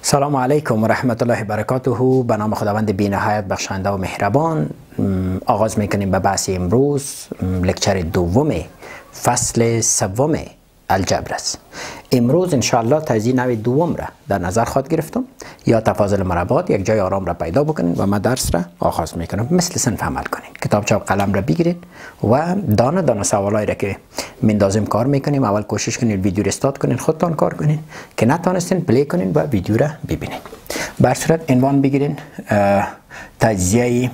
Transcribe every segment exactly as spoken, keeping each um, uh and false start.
سلام علیکم و رحمت الله و برکاته. به نام خداوند بی نهایت بخشنده و مهربان آغاز میکنیم به بحث امروز. لکچر دوم فصل سوم الجبر است. امروز انشاءالله تجزیه نوع دوم را در نظر خواهد گرفتم یا تفاضل مربعات. یک جای آرام را پیدا بکنین و من درس را آغاز میکنم. مثل صنف عمل کنین، کتابچه و قلم را بگیرید و دانه دانه سوالایی را که مندازیم کار میکنیم. اول کوشش کنین ویدیو را استارت کنین، خودتان کار کنین، که نتونستین پلی کنین و ویدیو را ببینین. بر صورت عنوان بگیرین تجزیه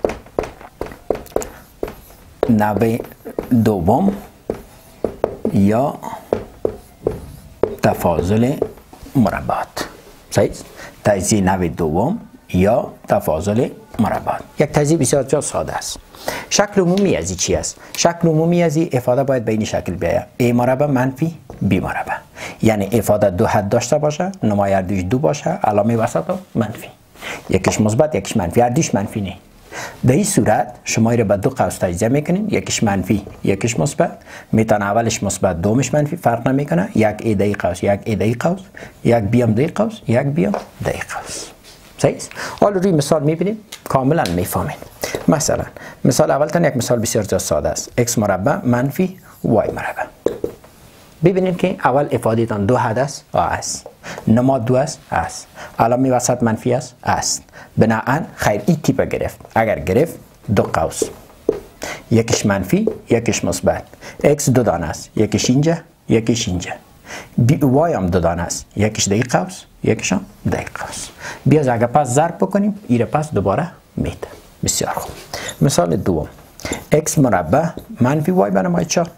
نوع دوم یا تفاضل مربعات. صحیح؟ تجزیه نوع دوم یا تفاضل مربعات. یک تجزیه بسیار جا ساده است. شکل عمومی از این چی است؟ شکل عمومی از این افاده باید به این شکل بیاید: a مربع منفی b مربع. یعنی افاده دو حد داشته باشه، نمای هر دوش دو باشه، علامه وسط منفی. یکیش مثبت یکیش منفی، هر دوش منفی نه. در این صورت شما را به دو قوس تجزیه میکنین، یکیش منفی یکیش مثبت. میتونه اولش مثبت دومش منفی، فرق نمیکنه. یک ای در قوس یک ای در قوس، یک بی هم در قوس یک بی هم در قوس. صحیح؟ حالا روی مثال میبینیم کاملا میفهمین. مثلا مثال اولتون یک مثال بسیار ساده است: x مربع منفی y مربع. ببینید که اول افاده تان دو حد است است، نماد دو است است، علامه وسط منفی است است. بنابراین خیر این تیپ گرفت. اگر گرفت دو قوس، یکیش منفی یکیش مثبت. x دو دانه است، یکیش اینجا یکیش اینجا. y هم دو دانه است، یکیش در قوس یکیش هم در قوس. بیاز اگر پس ضرب بکنیم ایره پس دوباره میده. بسیار خوب. مثال دوم: x مربع منفی y بنمای چهار.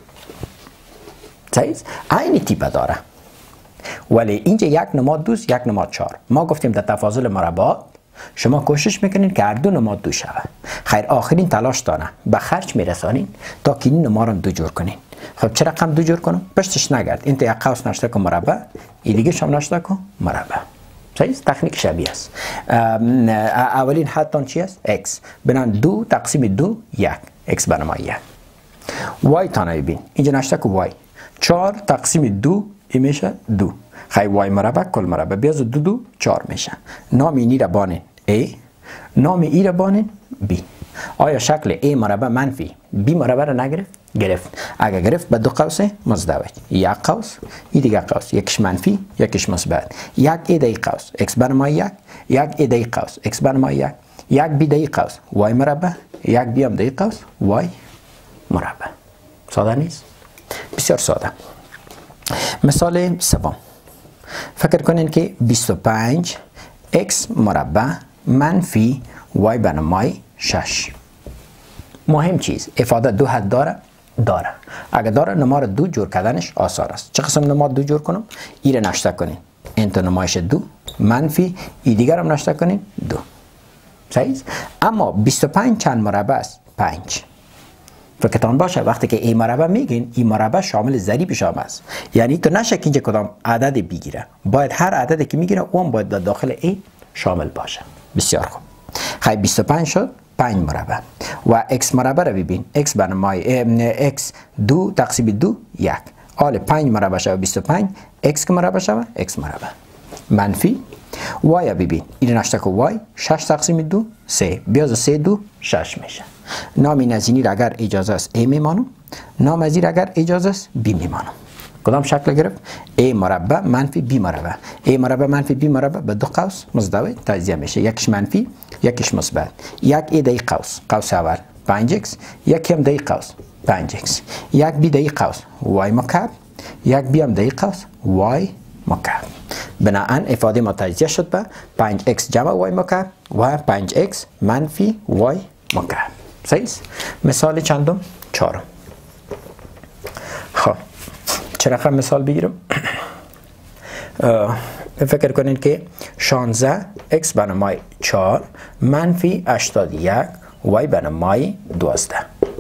صحیح؟ این تیپ داره، ولی اینجا یک نماد دوست یک نماد چهار. ما گفتیم در تفاضل مربعات شما کوشش میکنین که هر دو نماد دو شود. خیر آخرین تلاش دانه به خرج میرسانین تا که این نماد رو دو جور کنین. خب چه رقم دو جور کنم؟ پشتش نگرد. این تا یک قوس نشته کن مربع، این دیگه شما نشته کن مربع. صحیح؟ تکنیک شبیه است. اولین حدتان چی است؟ x. بنان دو تقسیم دو یک، x بنمای یک. y تانه ببین، اینجا نشته کن y. چهار تقسیم دو این میشه دو. خیلی y مربع کل مربع بیاز دو دو چهار میشه. نام اینی را بانین a، نام ای را بانین b. آیا شکل a مربع منفی b مربع را نگرفت؟ گرفت. اگر گرفت به دو قوس مزدوج، یک قوس این دیگه قوس، یکیش منفی یکیش مثبت. یک ای در قوس x بنمای یک، یک ای در قوس x بنمای یک، یک بی در قوس y مربع، یک بی هم در قوس y مربع. ساده نیست؟ بسیار ساده. مثال سوم: فکر کنین که بیست و پنج x مربع منفی y بنمای شش. مهم چیز افاده دو حد داره؟ داره. اگر داره نما را دو جور کردنش آسان است. چه قسم نما دو جور کنم؟ ای را نشته کنین، این تو نمایش دو منفی ای دیگر هم نشته کنین دو. صحیح؟ اما بیست و پنج چند مربع است؟ پنج. فکرتان باشه وقتی که ای مربع میگین ای مربع شامل ضریب شام است. یعنی تو نشه که اینجا کدام عدد بگیره، باید هر عددی که میگیره اون باید در داخل ای شامل باشه. بسیار خوب. خیلی بیست و پنج شد پنج مربع و x مربع رو ببین. x بنمای x دو تقسیم دو یک. حال پنج مربع شد بیست و پنج، x که مربع شد x مربع منفی y رو ببین. این نشته که y شش تقسیم دو سه. بیاز سه دو شش میشه. نام این از اینی را اگر اجازه است a میمانم، نام از این را اگر اجازه است b میمانم. کدام شکل گرفت؟ a مربع منفی b مربع. a مربع منفی b مربع به دو قوس مزدوج تجزیه میشه، یکیش منفی یکیش مثبت. یک a در قوس قوس اول پنج x، یک هم در قوس پنج x، یک b در قوس y مکعب، یک b هم در قوس y مکعب. بنابراین افاده ما تجزیه شد به پنج x جمع y مکعب و پنج x منفی y مکعب. صحیح؟ مثال چندم؟ چهارم. خب چه رقم مثال بگیرم؟ فکر کنین که شانزده x بنمای چهار منفی هشتاد و یک y بنمای دوازده.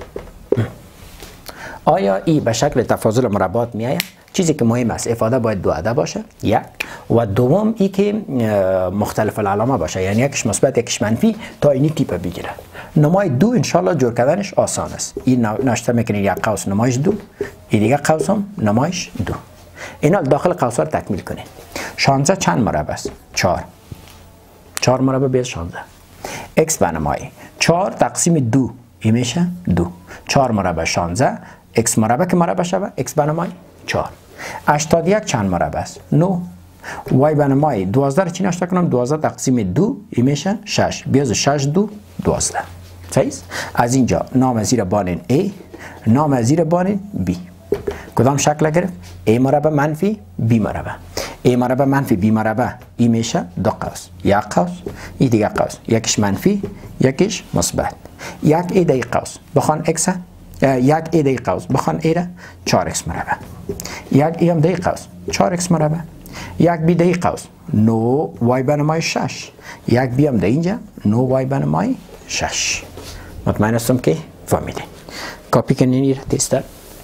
آیا ای به شکل تفاضل مربعات می آید؟ چیزی که مهم است افاده باید دو عدد باشه یک، و دوم ای که مختلف العلامه باشه، یعنی یکیش مثبت یکیش منفی تا اینی تیپ بگیره. نمای دو انشالله جور کردنش آسان است. این نشته میکنید یک قوس نمایش دو، این دیگه قوس هم نمایش دو. اینا داخل قوس ها رو تکمیل کنید. شانزده چند مربع است؟ چهار. چهار مربع بیاد شانزده. x بنمایی چهار تقسیم دو این میشه دو. چهار مربع شانزده. x مربع که مربع شود x بنمایی چهار. هشتاد و یک چند مربع است؟ نه. y بنمایی دوازده رو چی نشته کنم؟ دوازده تقسیم دو این میشه شش. بیاد شش دو دوازده. صحیح؟ از اینجا نام زیر بانین A، نام زیر بانین B. کدام شکل گرفت؟ A مربع منفی B مربع. A مربع منفی B مربع این میشه دو قوس. یک قوس این دیگه قوس. یکیش منفی یکیش مثبت. یک A دیگه قوس بخوان x یک A دیگه قوس بخوان A را چهار x مربع. یک A هم دیگه قوس چهار x مربع. یک B دیگه قوس نه y بنمای شش. یک B هم دیگه اینجا نه y بنمای شش. مطمئن هستم که فهمیدین. کپی کنین این تستر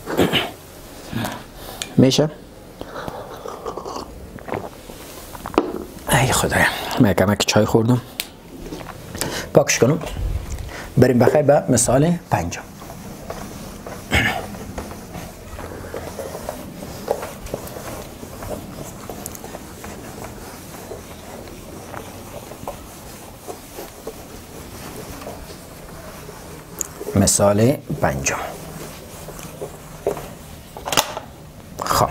میشه. ای خدایا من کمک چای خوردم. پاکش کنم. بریم بخیر به مثال پنجم. مثال پنجم. خب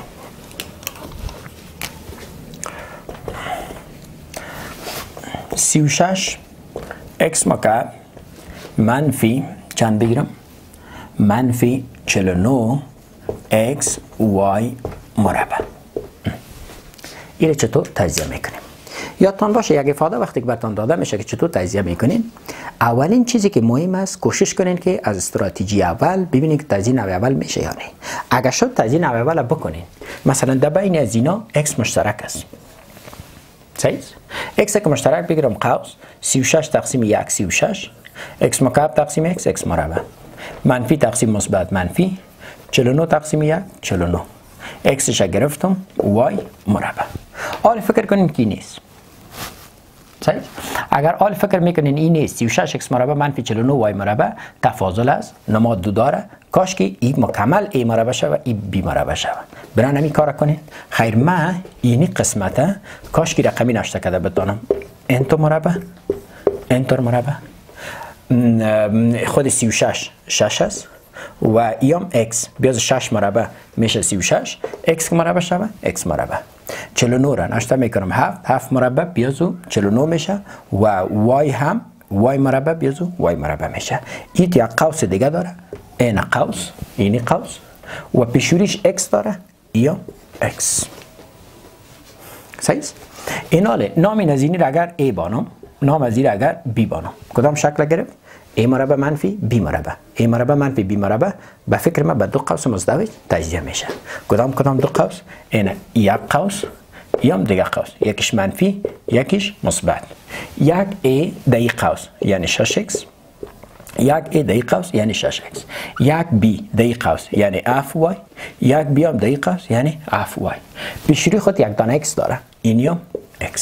سی و شش x مکعب منفی چند بگیرم؟ منفی چهل و نه x y مربع. این چطور تجزیه میکنیم؟ یادتان باشه یک افاده وقتی که براتون داده میشه که چطور تجزیه میکنین، اولین چیزی که مهم است کوشش کنین که از استراتژی اول ببینید که تجزیه نوع اول میشه یا نه. اگر شد تجزیه نوع اول بکنین، مثلا در بین از اینا x مشترک است. صحیح؟ x که مشترک بگیرم قوس سی و شش تقسیم یک سی و شش، x مکعب تقسیم x x مربع، منفی تقسیم مثبت منفی، چهل و نه تقسیم یک چهل و نه. x ش گرفتم y مربع. حالا فکر کنین که نیست. صحیح؟ اگر حال فکر میکنین این نیست سی و شش x مربع منفی چهل و نه y مربع تفاضل است نماد دو داره، کاش که این مکمل a مربع شود این b مربع شود. برای همین کار کنین. خیر من اینی قسمته کاش که رقمی نشته کرده بتونم انتو مربع انتر مربع خود سی و شش شش است و ایام x بیاز شش مربع میشه سی و شش x مربع شود x مربع. چهل و نه را نشته میکنم هفت هفت مربع بیازو چهل و نه میشه و y هم y مربع بیازو y مربع میشه. این یک قوس دیگه داره این قوس اینی قوس و پیشوریش x داره یا x. صحیح؟ این حاله نام نزینی را اگر a بانم نام زیر اگر b بانم کدام شکل گرفت؟ a مربع منفی b مربع. a مربع منفی b مربع به فکر من به دو قوس مزدوج تجزیه میشه. کدام کدام دو قوس؟ این یک قوس یا دیگه قوس، یکیش منفی یکیش مثبت. یک a در قوس یعنی شش x، یک a در قوس یعنی شش x، یک b در قوس یعنی f y، یک b هم در قوس یعنی f y. پیشروی خود یک دانه x داره اینیام x.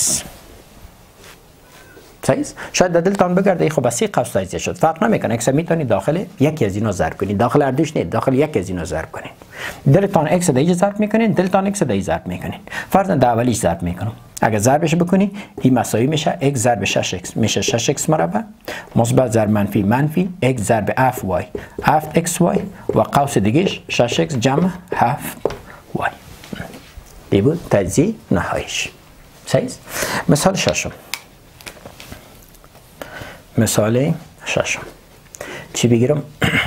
صحیح؟ شاید دلتان بگرده خب بس قوس تجزیه شد فرق نمیکنه x میتونید داخل یکی از اینا ضرب کنید، داخل هر دوش نه داخل یکی از اینا ضرب کنید. دلتان x دیگه ضرب میکنین دلتان x دیگه ضرب میکنین. فرضاً در اولیش ضرب میکنم. اگر ضربش بکنی این مساوی میشه x ضرب شش x میشه شش x مربع مثبت ضرب منفی منفی x ضرب f y هفت x y و قوس دیگهش شش x جمع هفت y. این بود تجزیه نهاییش. صحیح؟ مثال ششم. مثال ششم چی بگیرم؟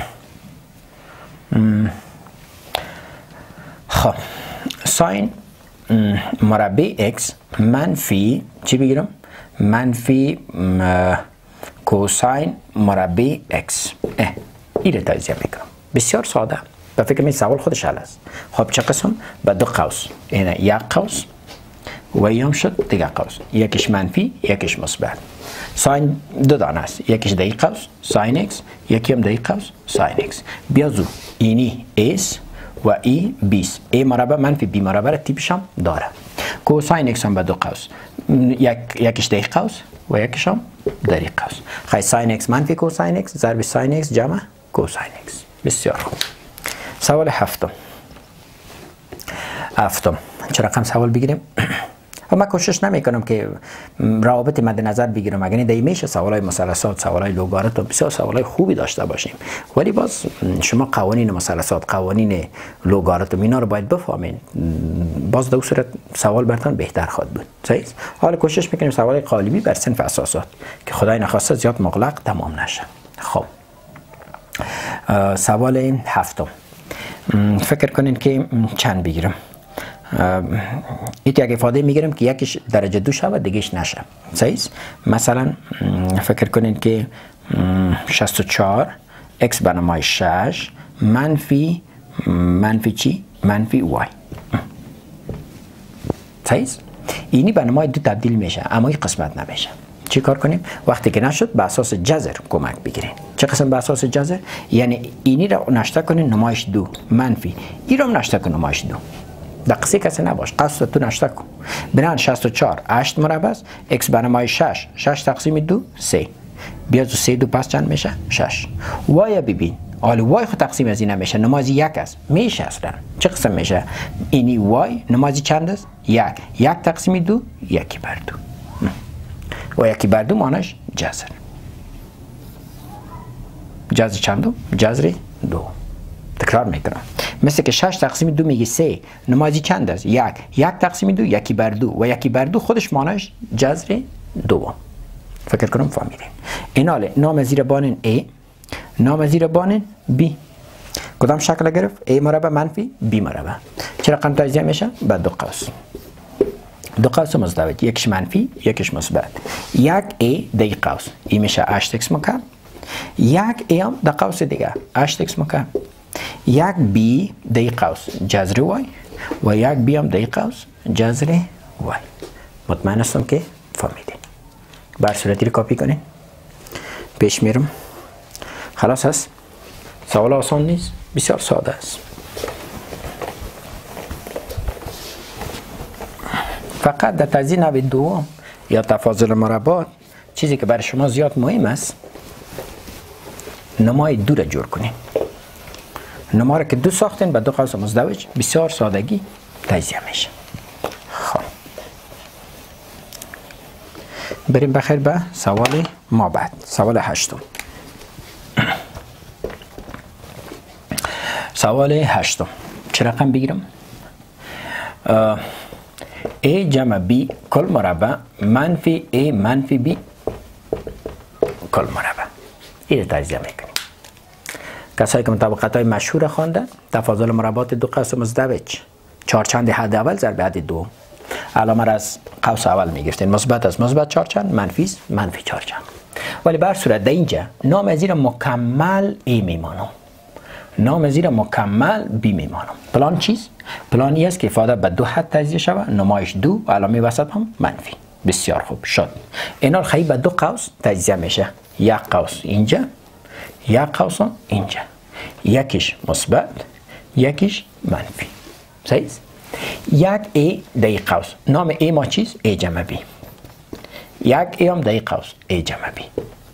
خب ساین مربع x منفی چی بگیرم؟ منفی کوساین مربع x. این رو تجزیه میکنم. بسیار ساده. به فکر می سوال خودش حل است. خب چه قسم؟ به دو قوس. اینه یک قوس و یام شد دیگه قوس. یکیش منفی یکیش مثبت. ساین دو دانه است. یکیش در قوس ساین x یکی هم در قوس ساین x. بیازو اینی s و ای بیست. a مربع منفی b مربع را تیپش هم داره. کوساین x هم به دو قوس. یک یکیش در قوس و یکیش هم در قوس. خیلی ساین x منفی کوساین x ضرب ساین x جمع کوساین x. بسیار خوب. سوال هفتم. هفتم چه رقم سوال بگیریم؟ و من کوشش نمی کنم که روابط مد نظر بگیرم، اگر این میشه سوالای مثلثات، سوالای لوگاریتم، بسیار سوالای خوبی داشته باشیم، ولی باز شما قوانین مثلثات، قوانین لوگاریتم اینا رو باید بفهمین. باز در صورت سوال براتون بهتر خواهد بود. صحیح؟ حالا کوشش میکنیم سوال قالبی بر صنف اساسات که خدای نخواسته زیاد مغلق تمام نشه. خب سوال هفتم، فکر کنین که چند بگیرم؟ ایت یک افاده میگیرم که یکیش درجه دو شود دیگهش نشه. صحیح؟ مثلا فکر کنین که شصت و چهار x بنمای شش منفی منفی چی؟ منفی y. صحیح؟ اینی بنمای دو تبدیل میشه اما این قسمت نمیشه. چی کار کنیم؟ وقتی که نشد به اساس جذر کمک بگیرین. چه قسم به اساس جذر؟ یعنی اینی رو نشته کنین نمایش دو منفی این رو نشته کن نمایش دو. دقیقی کسی نباش، قصد تو نشته کن. بنان شصت و چهار هشت مربع است، x بنمای شش، شش تقسیم دو سه. بیا تو سه دو پس چند میشه؟ شش. وای ببین، حالا وای خود تقسیم از این نمیشه، نمازی یک است. میشه اصلا. چه قسم میشه؟ اینی وای نمازی چند است؟ یک. یک تقسیم دو یکی بر دو. و یکی بر دو معناش جذر. جذر چندم؟ جذر دو. تکرار میکنم. مثل که شش تقسیم دو میگه سه، نمازی چند است؟ یک. یک تقسیم دو یکی بر دو و یکی بر دو خودش معناش جذر دو. فکر کنم فهمیدین. این حاله نام زیر بانین A، نام زیر بانین B. کدام شکل گرفت؟ A مربع منفی B مربع. چه رقم تجزیه میشه؟ به دو قوس. دو قوس مزدوج، یکش منفی یکش مثبت. یک A دی قوس این میشه هشت x مکعب. یک A هم در قوس دیگه هشت x مکعب. یک B دی قوس جذر y و یک B هم دی قوس جذر y. مطمئن هستم که فهمیدین. بر صورتی رو کاپی کنین. پیش میرم. خلاص هست؟ سوال آسان نیست، بسیار ساده است. فقط در تجزیه نوع دوم یا تفاضل مربعات چیزی که برای شما زیاد مهم است، نمای دو را جور کنین. نما را که دو ساختین به دو قوس مزدوج بسیار سادگی تجزیه میشه. خب بریم بخیر به سوال ما بعد. سوال هشتم. سوال هشتم چه رقم بگیرم؟ A جمع B کل مربع منفی A منفی B کل مربع. این تجزیه میکنیم. کسایی که مطابقت های مشهور خوانده، تفاضل مربعات دو قوس مزدوج چهارچند حد اول ضرب حد دو، علامه را از قوس اول میگرفتین، مثبت است مثبت چهارچند، منفی است منفی چهارچند. ولی بر صورت در اینجا نام زیر مکمل A میمانم، نام زیر مکمل B میمانم. پلان چیست؟ پلانی است که افاده به دو حد تجزیه شود، نمایش دو و علامه وسط هم منفی. بسیار خوب شد. اینا خیلی به دو قوس تجزیه میشه. یک قوس اینجا، یک قوس اینجا، یکیش مثبت یکیش منفی. صحیح؟ یک A در قوس، نام A ما چیست؟ A جمع B. یک A هم در قوس A جمع B.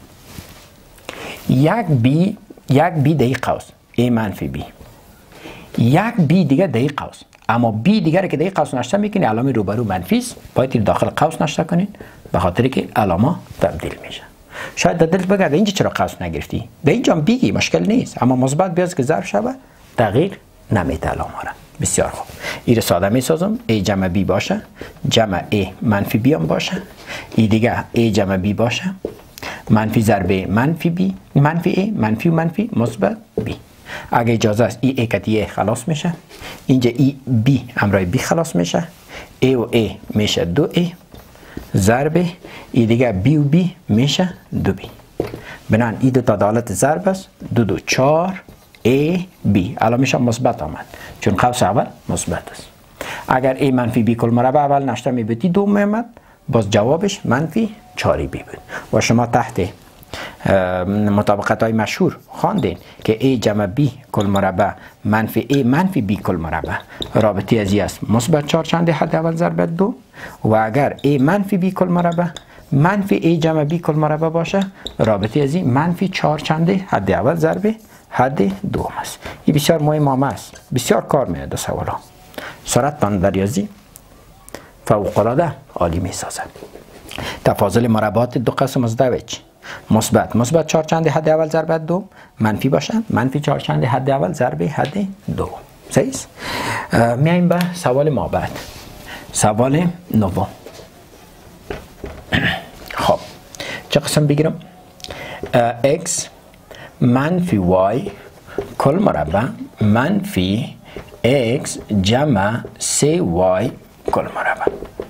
یک B یک B در قوس A منفی B. یک B دیگه در قوس، اما B دیگر که در قوس نشته میکنی علامه روبرو منفی است، باید داخل قوس نشته کنین به خاطر که علامه تبدیل میشه. شاید در دل بگرده اینجا چرا قوس نگرفتی؟ در اینجا هم بگی مشکل نیست، اما مثبت بیاد که ظرف شود تغییر نمیده علامه را. بسیار خوب. این رو ساده میسازم. A جمع B باشه، جمع A منفی B هم باشه، این دیگه A جمع B باشه، منفی ضرب منفی B منفی A منفی و منفی مثبت B. اگه اجازه است ای A کتی A خلاص میشه، اینجا ای B همراه B خلاص میشه، A و A میشه دو A ضرب ای دیگه B و B میشه دو B. بنان ای دو تا دالت ضرب است، دو دو چهار A B. الان میشه مثبت آمد چون قوس اول مثبت است. اگر A منفی B کل مربع اول نشته میبودی دو میامد، باز جوابش منفی چهار B بود. و شما تحت مطابقت های مشهور خواندین که A جمع B کل مربع منفی A منفی B کل مربع رابطی ازی است مثبت چهار چند حد اول ضرب دو، و اگر A منفی B کل مربع منفی A جمع B کل مربع باشه رابطی ازی منفی چهار چند حد اول ضرب حد دوم است. این بسیار مهم است، بسیار کار میاد سوالا. سرعت تان در ریاضی فوق العاده عالی می سازد. تفاضل مربعات دو قوس مزدوج مثبت مثبت چهار چند حد اول ضرب دو منفی باشد منفی چهار چند حد اول ضرب حد دو. صحیح است. میایم به سوال ما بعد. سوال نوم. خب چه قسم بگیرم؟ x منفی y کل مربع منفی x جمع سه وای کل مربع.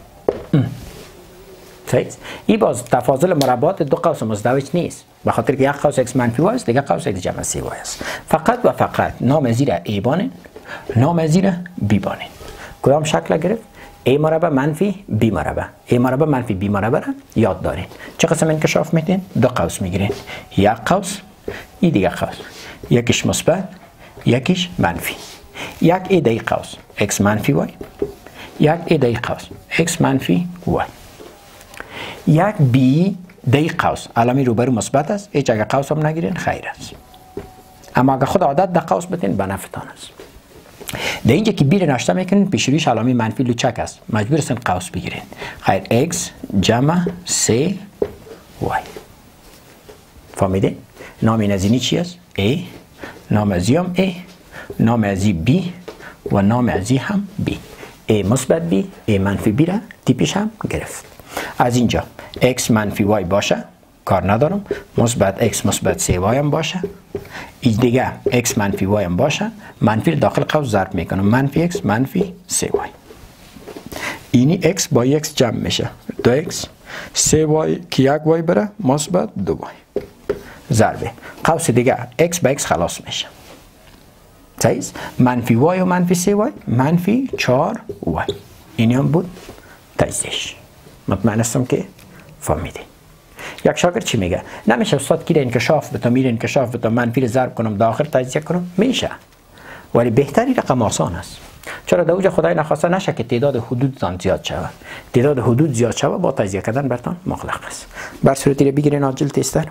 این باز تفاضل مربعات دو قوس مزدوج نیست، به خاطر که یک قوس x منفی y است، دیگه قوس x جمع سه وای است. فقط و فقط نامزیر a بانین نامزیر b بانین. کدام شکل گرفت؟ a مربع منفی b مربع. a مربع منفی b مربع را یاد دارین. چه قسم انکشاف میدین؟ دو قوس میگیرین، یک قوس این دیگه قوس، یکیش مثبت یکیش منفی. یک ایده قوس x منفی y، یک ایده قوس x منفی y. یک بی دی قوس علامه روبرو مثبت است، هیچ اگر قوس هم نگیرین خیر است، اما اگر خود عادت در قوس بتین به نفعتان است. در اینجا که بی را نشته میکنین پیش رویش علامه منفی لوچک است، مجبور هستین قوس بگیرین. خیر x جمع سه وای. فهمیده؟ نام نزینی چی است؟ a، نام ازی هم a، نام ازی b و نام ازی هم b. a مثبت b، a منفی b را تیپش هم گرفت. از اینجا x منفی y باشه کار ندارم، مثبت x مثبت سه وای هم باشه، این دیگه x منفی y هم باشه، منفی داخل قوس ضرب میکنم، منفی x منفی سه وای. اینی x با x جمع میشه، دو x سه وای که یک وای بره مثبت دو وای ضربه قوس دیگه x با x خلاص میشه. صحیح؟ منفی y و منفی سه وای منفی چهار وای. اینی هم بود تجزیهش. مطمئن هستم که فهمیدین. یک شاگرد چی میگه؟ نمیشه استاد کی انکشاف بتا میره انکشاف بتا منفی رو ضرب کنم داخل تجزیه کنم؟ میشه، ولی بهتری رقم آسان است. چرا در اوجه خدای نخواسته نشه که تعداد حدودتان زیاد شود. تعداد حدود زیاد شود با تجزیه کردن برتان مغلق است. بر صورتی رو بگیرین عاجل تستر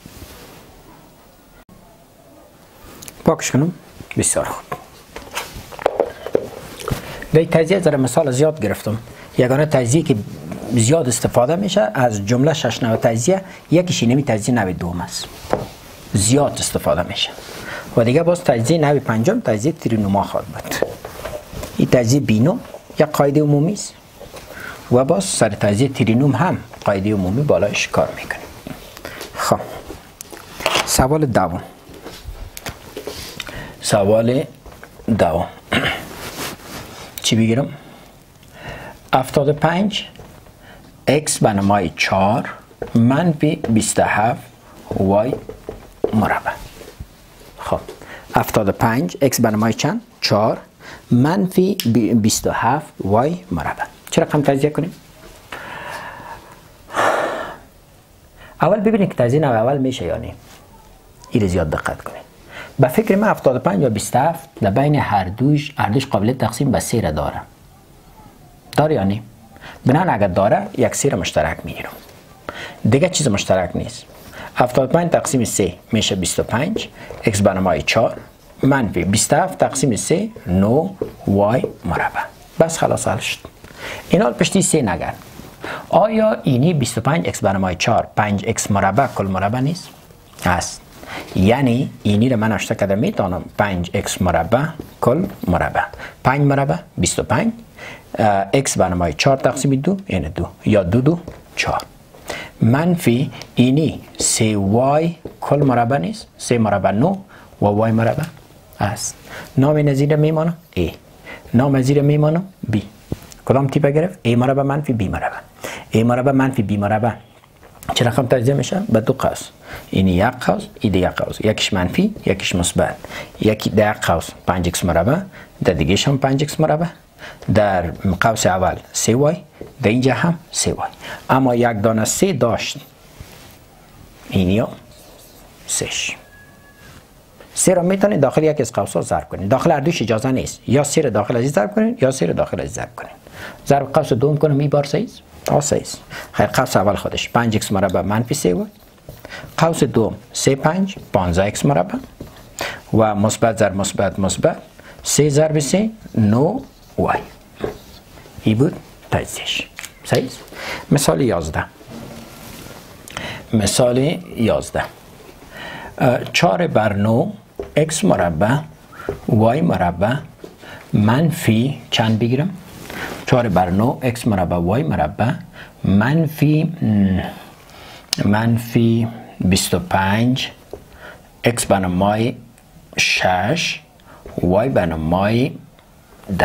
پاکش کنم. بسیار خوب. در تجزیه ذره مثال زیاد گرفتم. یگانه تجزیه که زیاد استفاده میشه از جمله شش نوع تجزیه یکیش اینمی تجزیه نوع دوم است، زیاد استفاده میشه. و دیگه باز تجزیه نوع پنجم تجزیه ترینوما خواهد بود. این تجزیه بینوم یک قاعده عمومی است و باز سر تجزیه ترینوم هم قاعده عمومی بالایش کار میکنه. خب سوال دوم. سوال دوم چی بگیرم؟ هفتاد و پنج x به نمای چهار منفی بیست و هفت y مربع. خب هفتاد و پنج x به نمای چند؟ چهار منفی بیست و هفت y مربع. چه رقم تجزیه کنیم؟ اول ببینید که تجزیه نوع اول میشه یا نه. این زیاد دقت کنید. به فکر من هفتاد و پنج و بیست و هفت در بین هر دوش هر دوش قابلیت تقسیم به سه را داره. داره یا نه؟ بنان اگر داره یک سه را مشترک میگیرم. دیگه چیز مشترک نیست. هفتاد و پنج تقسیم سه میشه بیست و پنج x به نمای چهار منفی بیست و هفت تقسیم سه نه y مربع. بس خلاص حل شد. این حال پشتی سه نگرد. آیا اینی بیست و پنج x به نمای چهار پنج x مربع کل مربع نیست؟ هست. یعنی اینی رو من اشته کده میتونم پنج x مربع کل مربع. پنج مربع بیست و پنج x به نمای چهار تقسیم دو یعنی دو یا دو دو چهار منفی اینی سه وای کل مربع نیست، سه مربع نو و وای مربع است. نام نظیر میمانم A، نام نظیر میمانم B. کدام تیپ گرفت؟ A مربع منفی B مربع. A مربع منفی B مربع چه رقم تجزیه میشه؟ به دو قوس. این یک قوس این دیگه قوس، یکیش منفی یکیش مثبت. یکی در قوس پنج x مربع، در دیگهش هم پنج x مربع. در قوس اول سه وای، در اینجا هم سه وای. اما یک دانه سه داشت، اینیا سهش. سه را میتونید داخل یک از قوس ها ضرب کنید. داخل هر دوش اجازه نیست. یا سه را داخل از ضرب کنید یا سه را داخل از ضرب کنید. ضرب قوس دوم کنم این بار سه است. آ سه است. خیر قوس اول خودش پنج x مربع منفی سه وای. قوس دوم سه پنج پانزده x مربع و مثبت ضرب مثبت مثبت سه ضرب سه نه وای. این بود تجزیهش. صحیح؟ مثال یازده. مثال یازده. چهار بر نو x مربع y مربع منفی چند بگیرم؟ چهار بر نو x مربع y مربع منفی منفی بیست و پنج x بنمای شش y بنمای ده.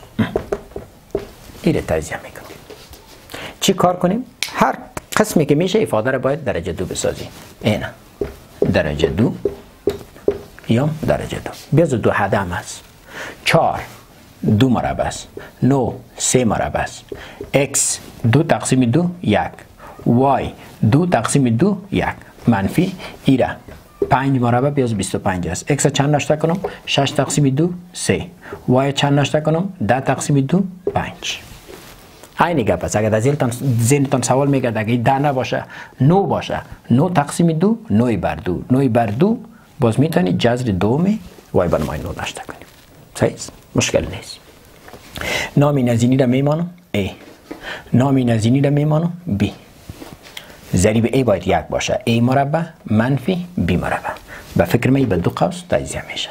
این تجزیه میکنم. چی کار کنیم؟ هر قسمی که میشه افاده رو باید درجه دو بسازیم. اینه درجه دو یا درجه دو. بیاز دو حده هم هست. چهار دو مربع است. نو سه مربع است. x دو تقسیم دو یک. y دو تقسیم دو یک. منفی ایره پنج مربع بیاز بیست و پنج است. x چند نشته کنم؟ شش تقسیم دو سه. y چند نشته کنم؟ ده تقسیم دو پنج. این گپ است. اگر در ذهنتان سوال میگرد اگه ده نباشه نو باشه، نو تقسیم دو نوی بر دو نوی بر دو باز میتونید جذر دومی وای بنمای نو نشته کنیم. صحیح؟ مشکل نیست. نامی نزینی را میمانم A، نامی نزینی را میمانم B. ضریب A باید یک باشه. A مربع منفی B مربع. به فکر می به دو قوس تجزیه میشه.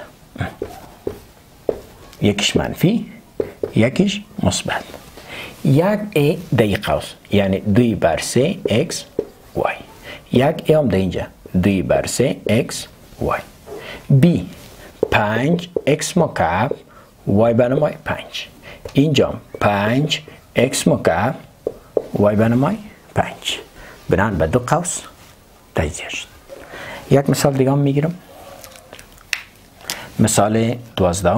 یکیش منفی یکیش مثبت. یک A در قوس یعنی دوی بر سه x y. یک A هم در اینجا دوی بر سه x y. B پنج x مکعب y بنمای پنج. اینجا پنج x مکعب y بنمای پنج. بنان به دو قوس تجزیه شد. یک مثال دیگه هم میگیرم. مثال دوازده.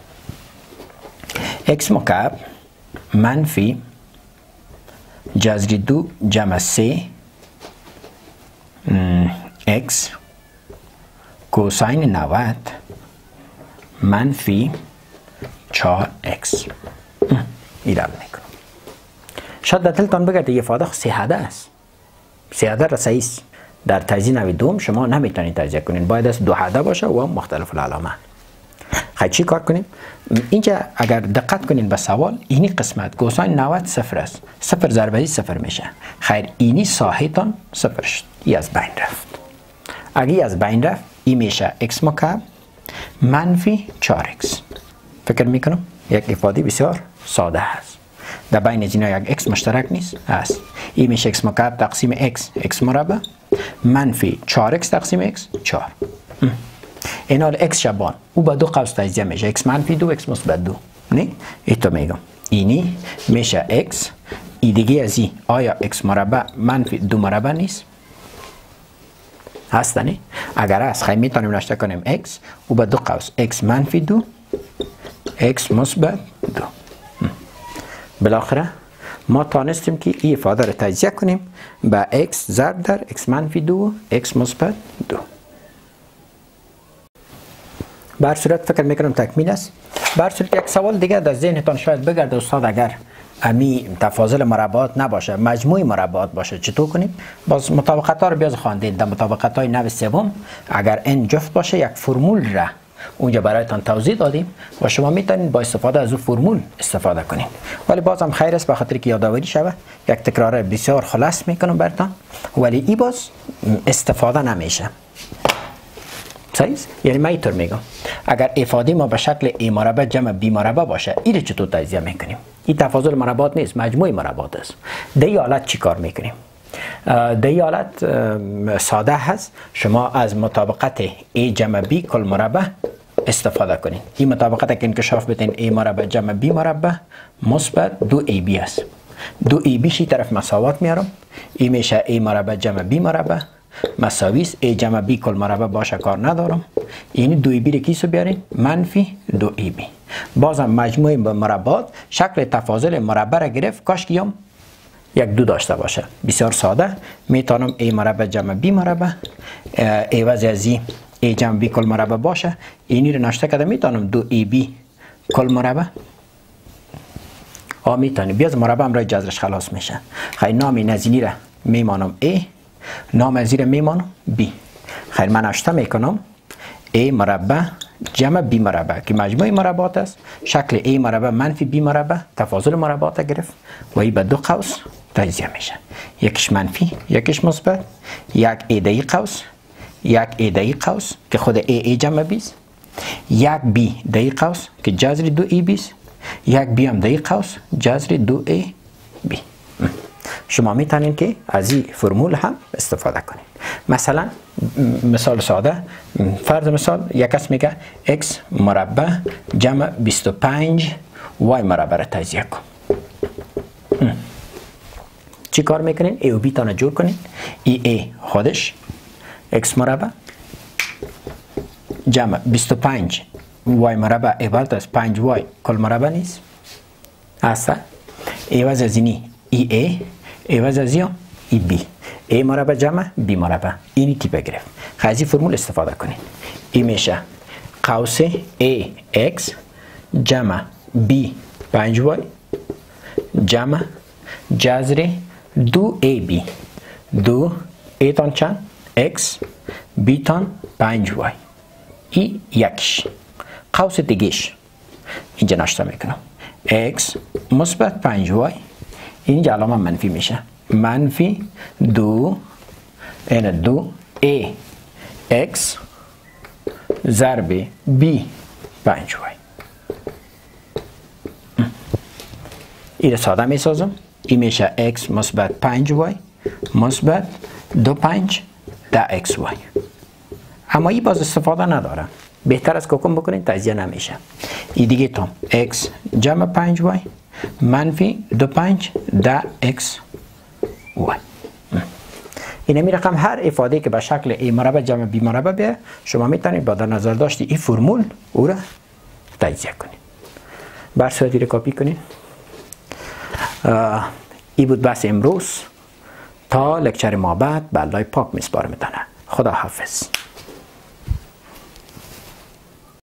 x مکعب منفی جذر دو جمع سه x کوساین نود منفی چهار x. ایراد میکنم. شاید در دلتان بگرده یه افاده سه حده است. سه حده رسایی است. در تجزیه نوع دوم شما نمیتونید تجزیه کنین. باید از دو حده باشه و مختلف العلامه. خیلی چی کار کنیم؟ اینجا اگر دقت کنین به سوال اینی قسمت کوساین نود صفر است. صفر ضربه صفر میشه. خیر اینی ساحتان صفر شد. ای از بین رفت. اگه از بین رفت این میشه x مکعب منفی چهار x. فکر میکنم یک افاده بسیار ساده هست. در بین از اینا یک x مشترک نیست هست. این میشه x مکعب تقسیم x x مربع منفی چهار x تقسیم x چهار. این حال x شبان او با دو قوس تجزیه میشه. x منفی دو x مثبت دو. نه ایتو میگم اینی میشه x. ای دیگه از این آیا x مربع منفی دو مربع نیست؟ هست نه؟ اگر هست خیلی میتونیم نشته کنیم x او با دو قوس x منفی دو x مثبت دو. بالاخره ما تانستیم که این افاده رو تجزیه کنیم با x ضرب در x منفی دو x مثبت دو. بر صورت فکر میکنم تکمیل است. بر صورت یک سوال دیگه در ذهنتان شاید بگرده استاد اگر امی تفاضل مربعات نباشه مجموع مربعات باشه چطور کنیم؟ باز مطابقت ها رو بیاز خواندید. در مطابقت های نوع سوم اگر n جفت باشه یک فرمول را اونجا برایتان توضیح دادیم و شما میتونید با استفاده از اون فرمول استفاده کنید. ولی بازم خیر است به خاطر که یادآوری شوه. یک تکرار بسیار خلاص میکنم براتون ولی ای باز استفاده نمیشه. صحیح؟ یعنی من اینطور میگم اگر افاده ما به شکل ای مربع جمع بی مربع باشه این چطور تجزیه میکنیم؟ این تفاضل مربعات نیست، مجموع مربعات است. در این حالت چی کار میکنیم؟ در این حالت ساده هست. شما از مطابقت ای جمع بی کل مربع استفاده کنید. این مطابقت که انکشاف بدین ای مربع جمع بی مربع مثبت دو ای بی است. دو ای بی شی طرف مساوات میارم. این میشه ای مربع جمع بی مربع مساوی است. ای جمع بی کل مربع باشه کار ندارم. یعنی دو ای بی رو کیسو بیاریم منفی دو ای بی. بازم مجموع مربعات شکل تفاضل مربع را گرفت کاش کیم یک دو داشته باشه. بسیار ساده میتونم ای مربع جمع بی مربع عوض از این ای جمع بی کل مربع باشه اینی رو نشته کرده میتونم دو ای بی کل مربع آ میتونیم بیاز مربع هم رای جذرش خلاص میشه. خیلی نام نزینی را میمانم ای نام از این میمانم بی. خیلی من نشته میکنم ای مربع جمع بی مربع که مجموع مربعات است، شکل A مربع منفی B مربع تفاضل مربعات گرفت و این به دو قوس تجزیه میشه. یکیش منفی یکیش مثبت، یک A در این قوس، یک A در این قوس که خود A A جمع B است، یک B در این قوس که جذر دو A B است، یک B هم در این قوس جذر دو A B. شما میتونید که از این فرمول هم استفاده کنید. مثلا مثال ساده، فرض مثال یک کس میگه x مربع جمع بیست و پنج y مربع را تجزیه کن. چی کار میکنین؟ a و b تانه جور کنین. ای a خودش x مربع جمع بیست و پنج y مربع عبارت از پنج y کل مربع نیست هسته. عوض از اینی ای a عوض از یا ای b A مربع جمع B مربع اینی تیپ گرفت. خیلی فرمول استفاده کنید. این میشه قوس A X جمع B پنج y جمع جذر دو A B. دو A تان چند؟ X B تان پنج y. این یکش. قوس دیگهش اینجا نشته میکنم. X مثبت پنج y اینجا علامه منفی میشه. منفی دو این دو A X ضرب B پنج y. این ساده می سازم. این میشه X مثبت پنج y مثبت دو پنج ده X y. اما این باز استفاده نداره. بهتر از کوکم بکنید تجزیه نمیشه. این دیگه تام X جمع پنج y منفی دو پنج ده X y. این می رقم هر افاده که به شکل A مربع جمع B مربع بیه شما میتونید با در نظر داشتی این فرمول او را تجزیه کنید. بر صورتی را کپی کنید. این بود بحث امروز. تا لکچر ما بعد به الله پاک میسپارم. خدا حافظ.